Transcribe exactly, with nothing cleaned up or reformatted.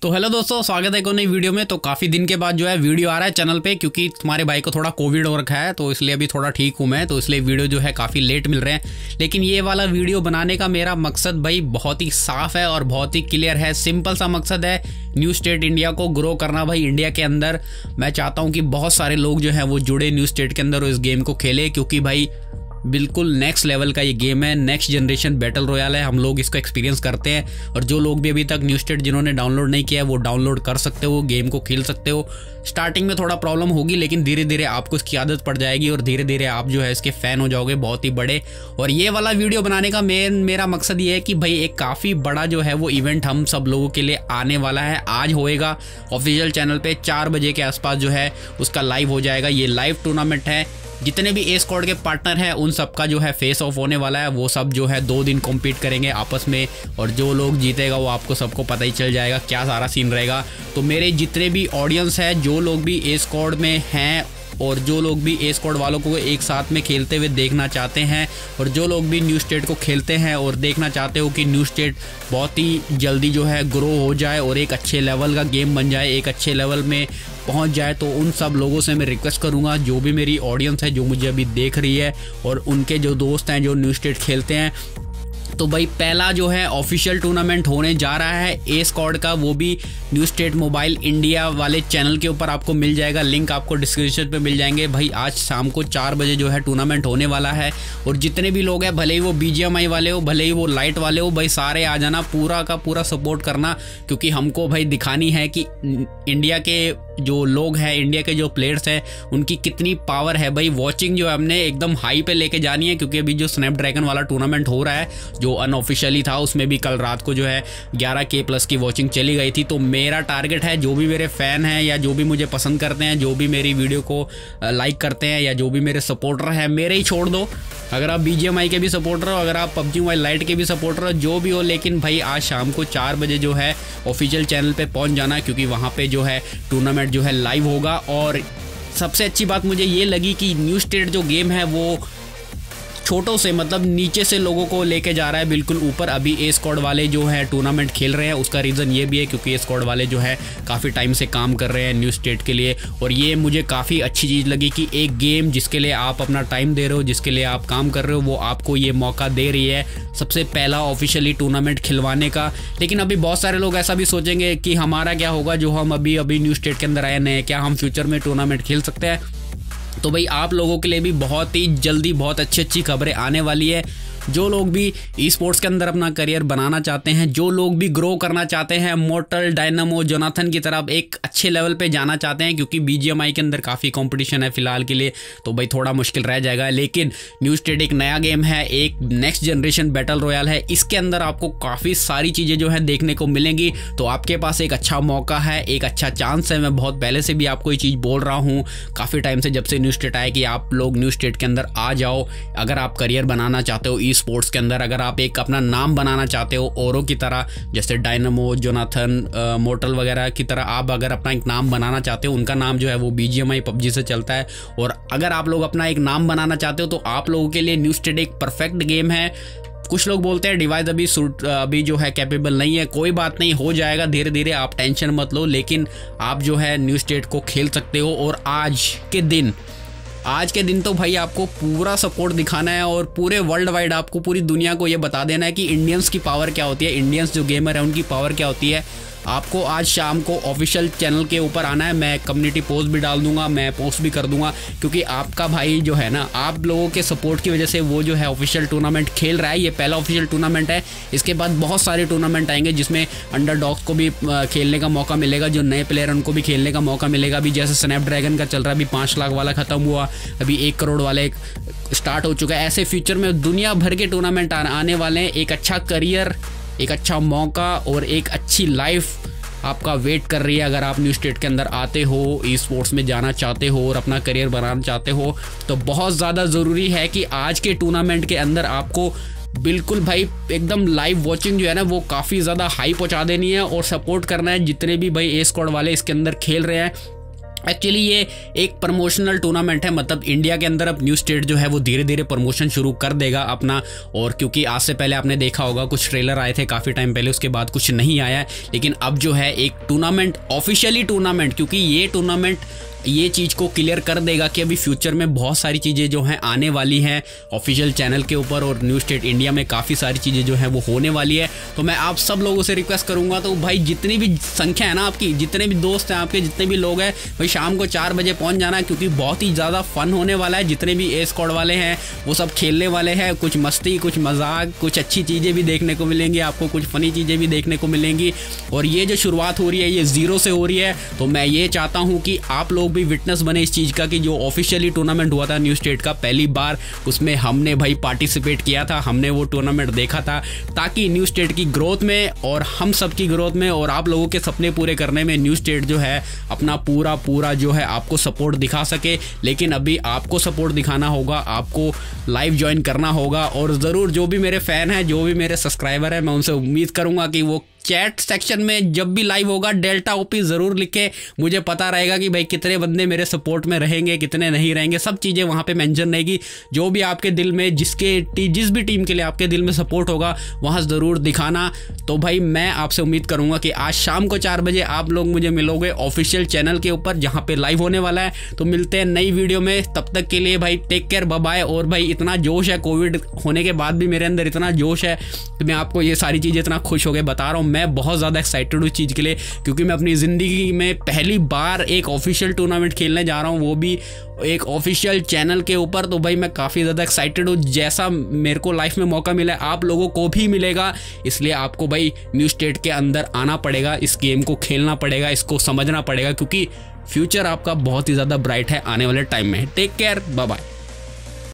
तो हेलो दोस्तों, स्वागत है एक और नई वीडियो में। तो काफ़ी दिन के बाद जो है वीडियो आ रहा है चैनल पे, क्योंकि तुम्हारे भाई को थोड़ा कोविड हो रखा है, तो इसलिए अभी थोड़ा ठीक हूँ मैं, तो इसलिए वीडियो जो है काफ़ी लेट मिल रहे हैं। लेकिन ये वाला वीडियो बनाने का मेरा मकसद भाई बहुत ही साफ है और बहुत ही क्लियर है। सिंपल सा मकसद है, न्यू स्टेट इंडिया को ग्रो करना भाई इंडिया के अंदर। मैं चाहता हूँ कि बहुत सारे लोग जो है वो जुड़े न्यू स्टेट के अंदर और इस गेम को खेले, क्योंकि भाई बिल्कुल नेक्स्ट लेवल का ये गेम है। नेक्स्ट जनरेशन बैटल रॉयल है, हम लोग इसको एक्सपीरियंस करते हैं। और जो लोग भी अभी तक न्यू स्टेट जिन्होंने डाउनलोड नहीं किया है वो डाउनलोड कर सकते हो, गेम को खेल सकते हो। स्टार्टिंग में थोड़ा प्रॉब्लम होगी, लेकिन धीरे धीरे आपको इसकी आदत पड़ जाएगी और धीरे धीरे आप जो है इसके फ़ैन हो जाओगे बहुत ही बड़े। और ये वाला वीडियो बनाने का मेन मेरा मकसद ये है कि भाई एक काफ़ी बड़ा जो है वो इवेंट हम सब लोगों के लिए आने वाला है। आज होएगा ऑफिशियल चैनल पे चार बजे के आसपास जो है उसका लाइव हो जाएगा। ये लाइव टूर्नामेंट है, जितने भी ए स्क्वाड के पार्टनर हैं उन सब का जो है फेस ऑफ होने वाला है। वो सब जो है दो दिन कॉम्पीट करेंगे आपस में, और जो लोग जीतेगा वो आपको सबको पता ही चल जाएगा क्या सारा सीन रहेगा। तो मेरे जितने भी ऑडियंस है, जो लोग भी ए स्क्वाड में हैं और जो लोग भी ए स्क्वाड वालों को एक साथ में खेलते हुए देखना चाहते हैं, और जो लोग भी न्यू स्टेट को खेलते हैं और देखना चाहते हो कि न्यू स्टेट बहुत ही जल्दी जो है ग्रो हो जाए और एक अच्छे लेवल का गेम बन जाए, एक अच्छे लेवल में पहुंच जाए, तो उन सब लोगों से मैं रिक्वेस्ट करूंगा, जो भी मेरी ऑडियंस है जो मुझे अभी देख रही है और उनके जो दोस्त हैं जो न्यू स्टेट खेलते हैं, तो भाई पहला जो है ऑफिशियल टूर्नामेंट होने जा रहा है ए स्क्वाड का। वो भी न्यू स्टेट मोबाइल इंडिया वाले चैनल के ऊपर आपको मिल जाएगा, लिंक आपको डिस्क्रिप्शन पे मिल जाएंगे। भाई आज शाम को चार बजे जो है टूर्नामेंट होने वाला है, और जितने भी लोग हैं, भले ही वो बीजीएमआई वाले हो, भले ही वो लाइट वाले हो, भाई सारे आ जाना, पूरा का पूरा सपोर्ट करना, क्योंकि हमको भाई दिखानी है कि इंडिया के जो लोग हैं, इंडिया के जो प्लेयर्स हैं, उनकी कितनी पावर है। भाई वॉचिंग जो है हमने एकदम हाई पे लेके जानी है, क्योंकि अभी जो स्नैपड्रैगन वाला टूर्नामेंट हो रहा है जो अनऑफिशियली था, उसमें भी कल रात को जो है ग्यारह के प्लस की वॉचिंग चली गई थी। तो मेरा टारगेट है, जो भी मेरे फ़ैन हैं या जो भी मुझे पसंद करते हैं, जो भी मेरी वीडियो को लाइक करते हैं या जो भी मेरे सपोर्टर हैं, मेरे ही छोड़ दो, अगर आप बीजीएमआई के भी सपोर्टर हो, अगर आप पबजी मोबाइल लाइट के भी सपोर्टर हो, जो भी हो, लेकिन भाई आज शाम को चार बजे जो है ऑफिशियल चैनल पे पहुंच जाना, क्योंकि वहाँ पे जो है टूर्नामेंट जो है लाइव होगा। और सबसे अच्छी बात मुझे ये लगी कि न्यू स्टेट जो गेम है वो छोटों से, मतलब नीचे से लोगों को लेके जा रहा है बिल्कुल ऊपर। अभी ए स्क्वाड वाले जो है टूर्नामेंट खेल रहे हैं, उसका रीज़न ये भी है क्योंकि ए स्क्वाड वाले जो है काफ़ी टाइम से काम कर रहे हैं न्यू स्टेट के लिए। और ये मुझे काफ़ी अच्छी चीज़ लगी कि एक गेम जिसके लिए आप अपना टाइम दे रहे हो, जिसके लिए आप काम कर रहे हो, वो आपको ये मौका दे रही है सबसे पहला ऑफिशियली टूर्नामेंट खिलवाने का। लेकिन अभी बहुत सारे लोग ऐसा भी सोचेंगे कि हमारा क्या होगा, जो हम अभी अभी न्यू स्टेट के अंदर आए नए, क्या हम फ्यूचर में टूर्नामेंट खेल सकते हैं? तो भाई आप लोगों के लिए भी बहुत ही जल्दी बहुत अच्छी अच्छी खबरें आने वाली है। जो लोग भी ई स्पोर्ट्स के अंदर अपना करियर बनाना चाहते हैं, जो लोग भी ग्रो करना चाहते हैं, मोर्टल, डायनामो, जोनाथन की तरफ एक अच्छे लेवल पे जाना चाहते हैं, क्योंकि बीजीएमआई के अंदर काफ़ी कंपटीशन है फिलहाल के लिए, तो भाई थोड़ा मुश्किल रह जाएगा। लेकिन न्यू स्टेट एक नया गेम है, एक नेक्स्ट जनरेशन बैटल रॉयल है, इसके अंदर आपको काफ़ी सारी चीज़ें जो है देखने को मिलेंगी। तो आपके पास एक अच्छा मौका है, एक अच्छा चांस है। मैं बहुत पहले से भी आपको ये चीज़ बोल रहा हूँ, काफ़ी टाइम से, जब से न्यू स्टेट आया, कि आप लोग न्यू स्टेट के अंदर आ जाओ। अगर आप करियर बनाना चाहते हो स्पोर्ट्स के अंदर, अगर आप एक अपना नाम बनाना चाहते हो औरों की तरह, जैसे डायनामो, जोनाथन, मोर्टल वगैरह की तरह, आप अगर अपना एक नाम बनाना चाहते हो, उनका नाम जो है वो बीजीएमआई पबजी से चलता है। और अगर आप लोग अपना एक नाम बनाना चाहते हो तो आप लोगों के लिए न्यू स्टेट एक परफेक्ट गेम है। कुछ लोग बोलते हैं डिवाइस अभी सूट अभी जो है कैपेबल नहीं है, कोई बात नहीं, हो जाएगा धीरे धीरे, आप टेंशन मत लो। लेकिन आप जो है न्यू स्टेट को खेल सकते हो। और आज के दिन आज के दिन तो भाई आपको पूरा सपोर्ट दिखाना है, और पूरे वर्ल्ड वाइड आपको, पूरी दुनिया को ये बता देना है कि इंडियंस की पावर क्या होती है, इंडियंस जो गेमर है उनकी पावर क्या होती है। आपको आज शाम को ऑफिशियल चैनल के ऊपर आना है। मैं कम्युनिटी पोस्ट भी डाल दूंगा, मैं पोस्ट भी कर दूंगा, क्योंकि आपका भाई जो है ना, आप लोगों के सपोर्ट की वजह से वो जो है ऑफिशियल टूर्नामेंट खेल रहा है। ये पहला ऑफिशियल टूर्नामेंट है, इसके बाद बहुत सारे टूर्नामेंट आएंगे जिसमें अंडरडॉग्स को भी खेलने का मौका मिलेगा, जो नए प्लेयर हैं उनको भी खेलने का मौका मिलेगा। अभी जैसे स्नैपड्रैगन का चल रहा है, अभी पाँच लाख वाला ख़त्म हुआ, अभी एक करोड़ वाले स्टार्ट हो चुका है। ऐसे फ्यूचर में दुनिया भर के टूर्नामेंट आने वाले हैं। एक अच्छा करियर, एक अच्छा मौका और एक अच्छी लाइफ आपका वेट कर रही है। अगर आप न्यू स्टेट के अंदर आते हो, ई स्पोर्ट्स में जाना चाहते हो और अपना करियर बनाना चाहते हो, तो बहुत ज़्यादा ज़रूरी है कि आज के टूर्नामेंट के अंदर आपको बिल्कुल भाई एकदम लाइव वॉचिंग जो है ना वो काफ़ी ज़्यादा हाई पहुंचा देनी है, और सपोर्ट करना है जितने भी भाई ए स्क्वाड वाले इसके अंदर खेल रहे हैं। एक्चुअली ये एक प्रमोशनल टूर्नामेंट है, मतलब इंडिया के अंदर अब न्यू स्टेट जो है वो धीरे धीरे प्रमोशन शुरू कर देगा अपना। और क्योंकि आज से पहले आपने देखा होगा कुछ ट्रेलर आए थे काफ़ी टाइम पहले, उसके बाद कुछ नहीं आया है, लेकिन अब जो है एक टूर्नामेंट, ऑफिशियली टूर्नामेंट, क्योंकि ये टूर्नामेंट ये चीज़ को क्लियर कर देगा कि अभी फ्यूचर में बहुत सारी चीज़ें जो हैं आने वाली हैं ऑफिशियल चैनल के ऊपर, और न्यू स्टेट इंडिया में काफ़ी सारी चीज़ें जो हैं वो होने वाली है। तो मैं आप सब लोगों से रिक्वेस्ट करूंगा, तो भाई जितनी भी संख्या है ना आपकी, जितने भी दोस्त हैं आपके, जितने भी लोग हैं, भाई शाम को चार बजे पहुंच जाना, क्योंकि बहुत ही ज़्यादा फन होने वाला है। जितने भी ए स्क्वाड वाले हैं वो सब खेलने वाले हैं, कुछ मस्ती, कुछ मजाक, कुछ अच्छी चीज़ें भी देखने को मिलेंगी आपको, कुछ फ़नी चीज़ें भी देखने को मिलेंगी। और ये जो शुरुआत हो रही है ये ज़ीरो से हो रही है, तो मैं ये चाहता हूँ कि आप लोग भी विटनेस बने चीज का कि जो ऑफिशियली टूर्नामेंट हुआ था न्यू स्टेट का पहली बार, उसमें हमने भाई पार्टिसिपेट किया था, हमने वो टूर्नामेंट देखा था, ताकि न्यू स्टेट की ग्रोथ में और हम सब की ग्रोथ में और आप लोगों के सपने पूरे करने में न्यू स्टेट जो है अपना पूरा पूरा जो है आपको सपोर्ट दिखा सके। लेकिन अभी आपको सपोर्ट दिखाना होगा, आपको लाइव ज्वाइन करना होगा। और ज़रूर जो भी मेरे फ़ैन हैं, जो भी मेरे सब्सक्राइबर हैं, मैं उनसे उम्मीद करूँगा कि वो चैट सेक्शन में जब भी लाइव होगा डेल्टा ओपी ज़रूर लिखे, मुझे पता रहेगा कि भाई कितने बंदे मेरे सपोर्ट में रहेंगे, कितने नहीं रहेंगे, सब चीज़ें वहाँ पे मेंशन रहेगी। जो भी आपके दिल में, जिसके जिस भी टीम के लिए आपके दिल में सपोर्ट होगा वहाँ ज़रूर दिखाना। तो भाई मैं आपसे उम्मीद करूँगा कि आज शाम को चार बजे आप लोग मुझे मिलोगे ऑफिशियल चैनल के ऊपर, जहाँ पर लाइव होने वाला है। तो मिलते हैं नई वीडियो में, तब तक के लिए भाई टेक केयर, बाय बाय। और भाई इतना जोश है, कोविड होने के बाद भी मेरे अंदर इतना जोश है कि मैं आपको ये सारी चीज़ें इतना खुश होकर बता रहा हूँ। मैं बहुत ज़्यादा एक्साइटेड हूँ इस चीज़ के लिए, क्योंकि मैं अपनी ज़िंदगी में पहली बार एक ऑफिशियल टूर्नामेंट खेलने जा रहा हूँ, वो भी एक ऑफिशियल चैनल के ऊपर। तो भाई मैं काफ़ी ज़्यादा एक्साइटेड हूँ। जैसा मेरे को लाइफ में मौका मिला है आप लोगों को भी मिलेगा, इसलिए आपको भाई न्यू स्टेट के अंदर आना पड़ेगा, इस गेम को खेलना पड़ेगा, इसको समझना पड़ेगा, क्योंकि फ्यूचर आपका बहुत ही ज़्यादा ब्राइट है आने वाले टाइम में। Take care, bye bye.